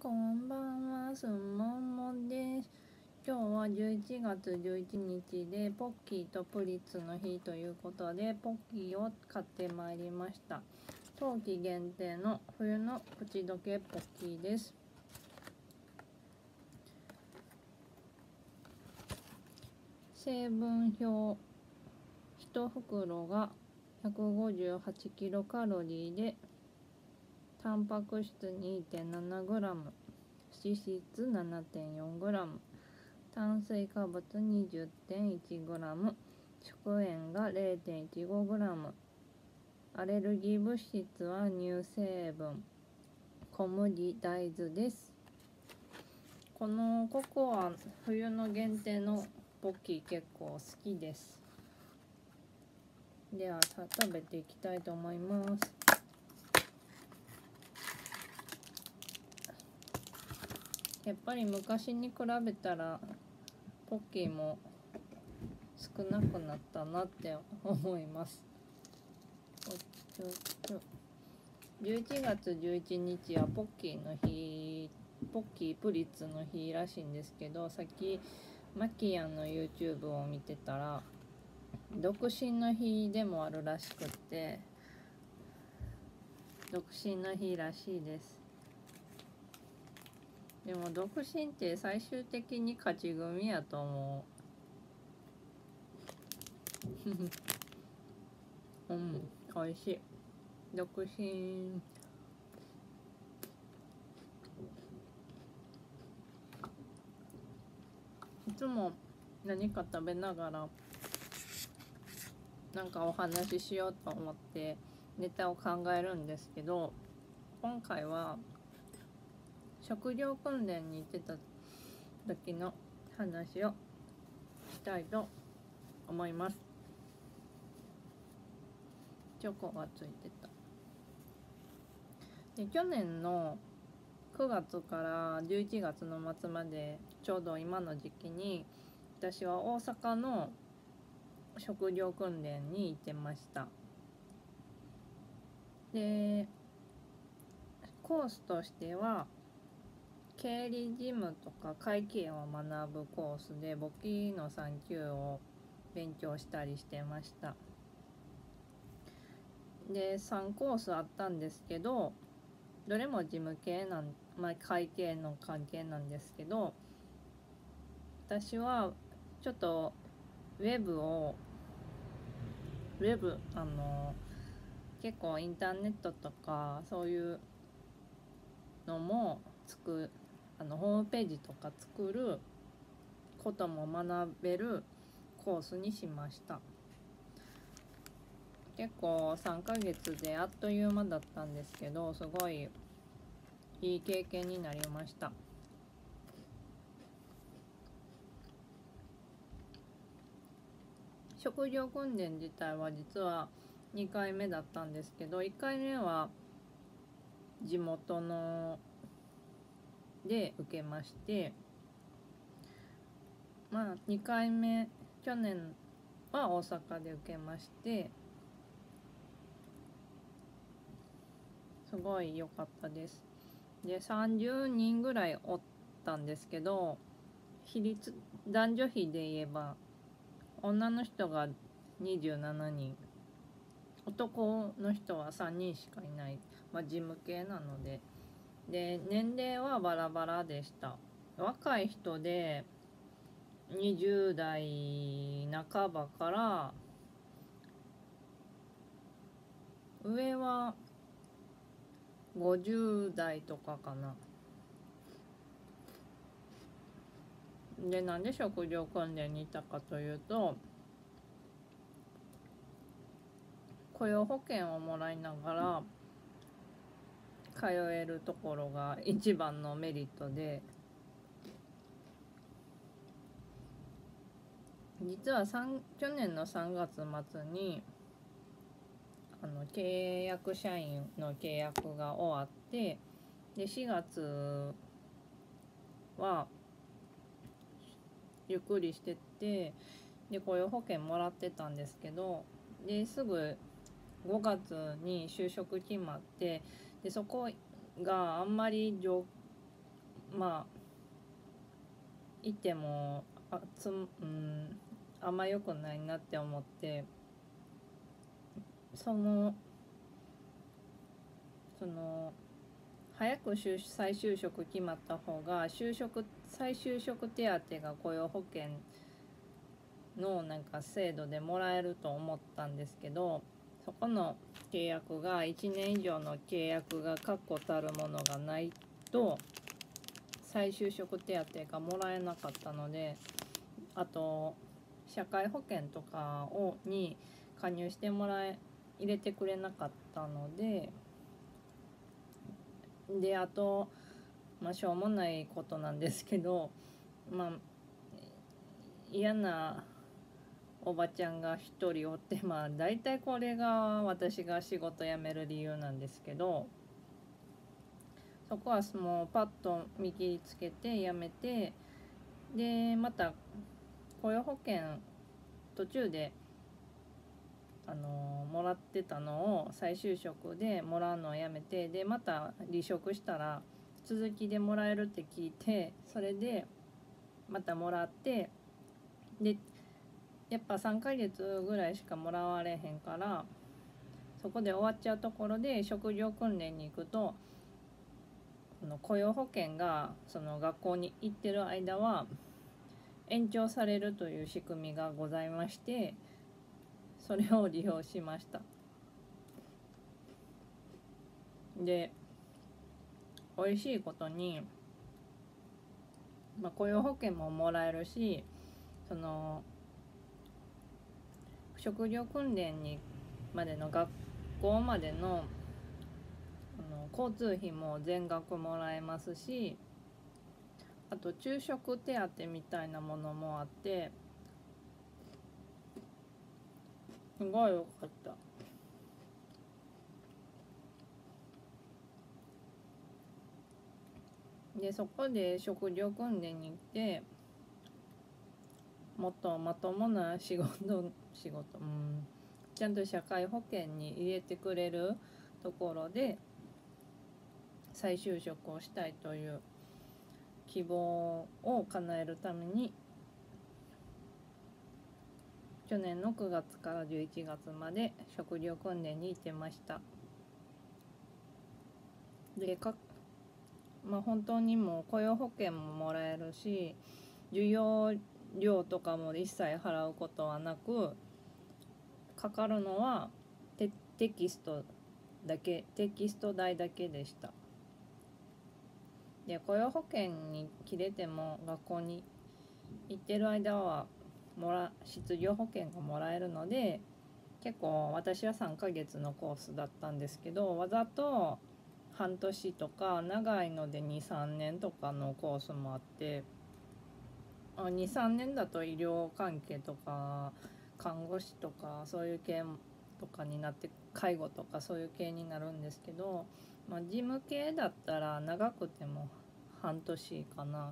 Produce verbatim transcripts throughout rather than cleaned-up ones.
こんばんは、すんもんもんです。今日はじゅういちがつじゅういちにちでポッキーとプリッツの日ということで、ポッキーを買ってまいりました。冬季限定の冬の口どけポッキーです。成分表、いち袋がひゃくごじゅうはちキロカロリーで、タンパク質 にてんななグラム、脂質 ななてんよんグラム、炭水化物 にじゅってんいちグラム、食塩が れいてんいちごグラム、アレルギー物質は乳成分、小麦、大豆です。このココア、冬の限定のポッキー結構好きです。では食べていきたいと思います。やっぱり昔に比べたらポッキーも少なくなったなって思います。じゅういちがつじゅういちにちはポッキーの日、ポッキープリッツの日らしいんですけど、さっきマキヤンの YouTube を見てたら独身の日でもあるらしくって、独身の日らしいです。でも独身って最終的に勝ち組やと思ううん、おいしい。独身いつも何か食べながらなんかお話ししようと思ってネタを考えるんですけど、今回は職業訓練に行ってた時の話をしたいと思います。チョコがついてた。で、去年のくがつからじゅういちがつの末までちょうど今の時期に私は大阪の職業訓練に行ってました。で、コースとしては経理事務とか会計を学ぶコースで簿記のさん級を勉強したりしてました。で、さんコースあったんですけど、どれも事務系なん、まあ、会計の関係なんですけど、私はちょっとウェブをウェブあの結構インターネットとかそういうのも作あのホームページとか作ることも学べるコースにしました。結構さんかげつであっという間だったんですけど、すごいいい経験になりました。職業訓練自体は実はにかいめだったんですけど、いっかいめは地元ので受けまして、まあにかいめ去年は大阪で受けまして、すごい良かったです。で、さんじゅうにんぐらいおったんですけど、比率男女比で言えば女の人がにじゅうななにん、男の人はさんにんしかいない、まあ、事務系なので。で、年齢はバラバラでした。若い人でにじゅうだいなかばから上はごじゅうだいとかかな。で、なんで職業訓練にいたかというと、雇用保険をもらいながら通えるところが一番のメリットで、実は去年のさんがつ末にあの契約社員の契約が終わって、でしがつはゆっくりしてて、で雇用保険もらってたんですけど、ですぐごがつに就職決まって、でそこがあんまりまあいてもあつ、うん、あんま良くないなって思って、そのその早く就再就職決まった方が就職再就職手当が雇用保険のなんか制度でもらえると思ったんですけど、そこの契約がいちねん以上の契約が確固たるものがないと再就職手当がもらえなかったので、あと社会保険とかをに加入してもらえ入れてくれなかったので、であと、まあ、しょうもないことなんですけど、まあ嫌なおばちゃんが一人おって、まあ大体これが私が仕事辞める理由なんですけど、そこはもうパッと見切りつけて辞めて、でまた雇用保険途中であのもらってたのを再就職でもらうのをやめて、でまた離職したら続きでもらえるって聞いて、それでまたもらって、でやっぱさんかげつぐらいしかもらわれへんから、そこで終わっちゃうところで職業訓練に行くと、この雇用保険がその学校に行ってる間は延長されるという仕組みがございまして、それを利用しました。で美味しいことに、まあ、雇用保険ももらえるし、その職業訓練にまでの学校までのあの交通費も全額もらえますし、あと昼食手当みたいなものもあって、すごい良かった。でそこで職業訓練に行って、もっとまともな仕事仕事うんちゃんと社会保険に入れてくれるところで再就職をしたいという希望を叶えるために、去年のくがつからじゅういちがつまで職業訓練に行ってました。でかまあ本当にもう雇用保険ももらえるし、授業料とかも一切払うことはなく、かかるのはテテキストだけテキスト代だけでした。で雇用保険に切れても学校に行ってる間はもら失業保険がもらえるので、結構私はさんかげつのコースだったんですけど、わざと半年とか長いのでにさんねんとかのコースもあって、にさんねんだと医療関係とか看護師とかそういう系とかになって、介護とかそういう系になるんですけど、まあ、事務系だったら長くても半年かな。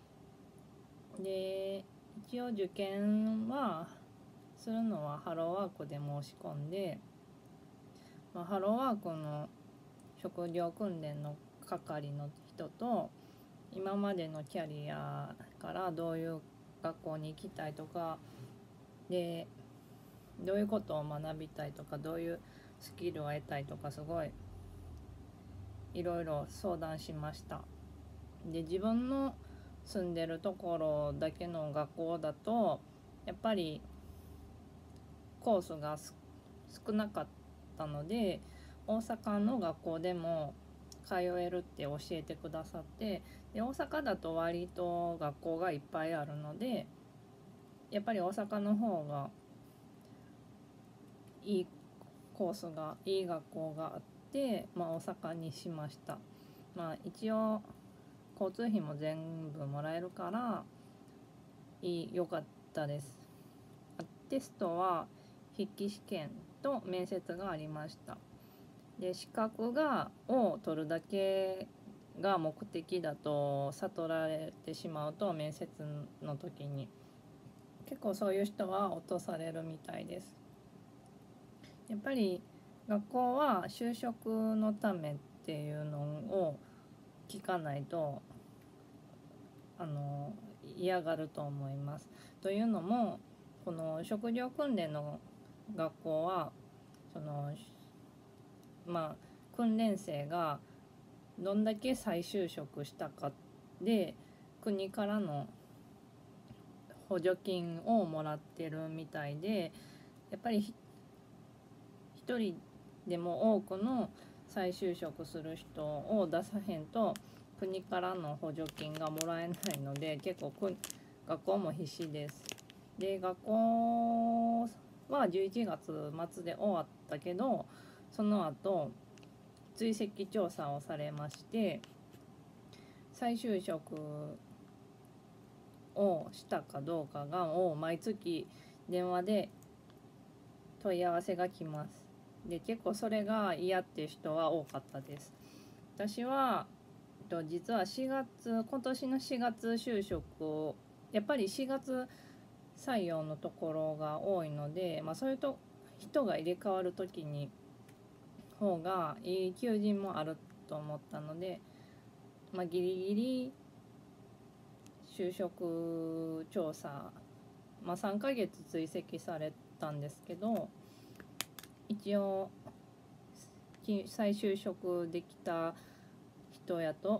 で一応受験はするのはハローワークで申し込んで、まあ、ハローワークの職業訓練の係の人と今までのキャリアからどういう学校に行きたいとかで、どういうことを学びたいとか、どういうスキルを得たいとか、すごいいろいろ相談しました。で自分の住んでるところだけの学校だとやっぱりコースが少なかったので、大阪の学校でも通えるって教えてくださって、で大阪だと割と学校がいっぱいあるので、やっぱり大阪の方がいいコースがいい学校があって、まあ、大阪にしました。まあ一応交通費も全部もらえるからいい良かったです。テストは筆記試験と面接がありました。で資格がを取るだけが目的だと悟られてしまうと、面接の時に結構そういう人は落とされるみたいです。やっぱり学校は就職のためっていうのを聞かないとあの嫌がると思います。というのもこの職業訓練の学校はそのまあ訓練生がどんだけ再就職したかで国からの補助金をもらってるみたいで、やっぱり一人でも多くの再就職する人を出さへんと国からの補助金がもらえないので、結構学校も必死です。で学校はじゅういちがつ末で終わったけど、その後追跡調査をされまして、再就職をしたかどうかがを毎月電話で問い合わせが来ます。で結構それが嫌っていう人は多かったです。私は実はしがつ今年のしがつ就職をやっぱりしがつ採用のところが多いので、まあ、そういうと人が入れ替わる時に方がいい求人もあると思ったので、まあ、ギリギリ就職調査、まあ、さんかげつ追跡されたんですけど、一応再就職できた人やと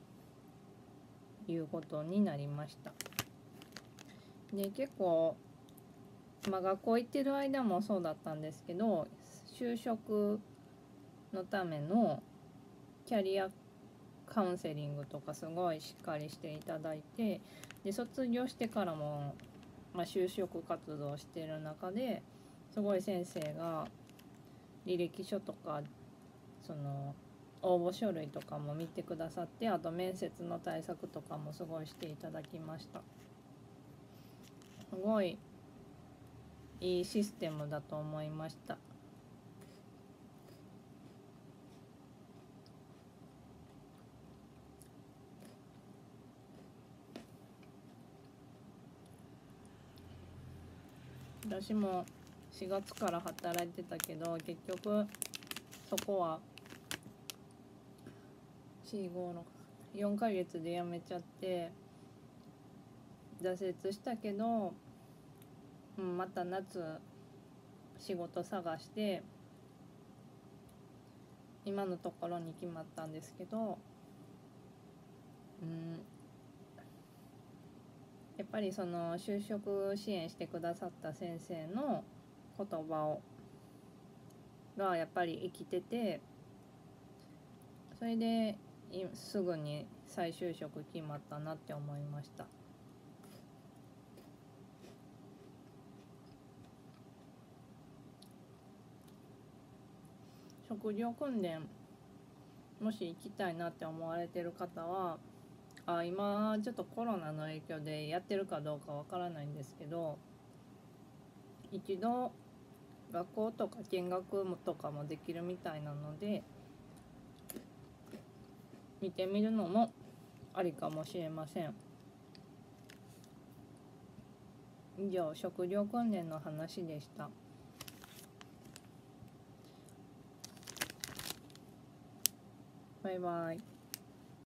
いうことになりました。で結構、まあ、学校行ってる間もそうだったんですけど、就職のためのキャリアカウンセリングとかすごいしっかりしていただいて、で卒業してからも、まあ、就職活動してる中ですごい先生が履歴書とかその応募書類とかも見てくださって、あと面接の対策とかもすごいしていただきました。すごいいいシステムだと思いました。私もしがつから働いてたけど、結局そこはよん、ご、ろく、よんかげつで辞めちゃって挫折したけど、うん、また夏仕事探して今のところに決まったんですけど、うん、やっぱりその就職支援してくださった先生の言葉をがやっぱり生きてて、それですぐに再就職決まったなって思いました。職業訓練もし行きたいなって思われてる方は、あ今ちょっとコロナの影響でやってるかどうかわからないんですけど、一度学校とか見学とかもできるみたいなので見てみるのもありかもしれません。以上、職業訓練の話でした。バイバイ。